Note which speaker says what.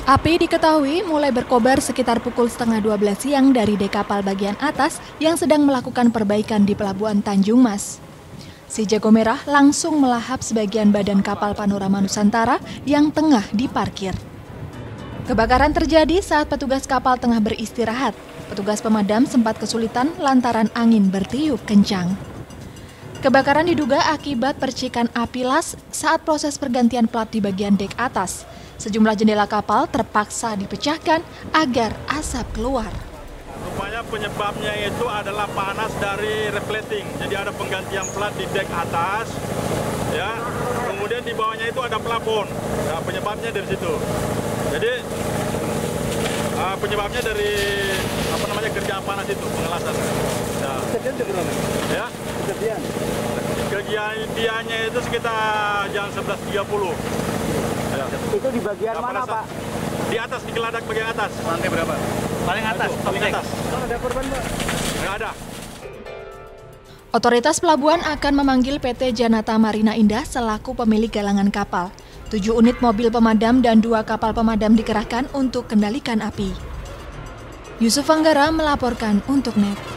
Speaker 1: Api diketahui mulai berkobar sekitar pukul setengah 12 siang dari dek kapal bagian atas yang sedang melakukan perbaikan di Pelabuhan Tanjung Mas. Si jago merah langsung melahap sebagian badan kapal Panorama Nusantara yang tengah diparkir. Kebakaran terjadi saat petugas kapal tengah beristirahat. Petugas pemadam sempat kesulitan lantaran angin bertiup kencang. Kebakaran diduga akibat percikan api las saat proses pergantian plat di bagian dek atas. Sejumlah jendela kapal terpaksa dipecahkan agar asap keluar.
Speaker 2: Rupanya penyebabnya itu adalah panas dari reflecting. Jadi ada penggantian plat di dek atas, ya. Kemudian di bawahnya itu ada plafon. Nah, penyebabnya dari situ. Jadi penyebabnya dari kerjaan panas itu, pengelasan. Nah,
Speaker 3: kejadian itu berapa?
Speaker 2: Ya. Kejadiannya itu sekitar jam 11.30. Ya.
Speaker 3: Itu di bagian mana, Pak?
Speaker 2: Di atas, di geladak bagian atas.
Speaker 4: Lantai berapa? Paling atas.
Speaker 2: Paling atas.
Speaker 3: Ada korban, Pak?
Speaker 2: Nggak ada.
Speaker 1: Otoritas pelabuhan akan memanggil PT Janata Marina Indah selaku pemilik galangan kapal. 7 unit mobil pemadam dan 2 kapal pemadam dikerahkan untuk kendalikan api. Yusuf Anggara melaporkan untuk NET.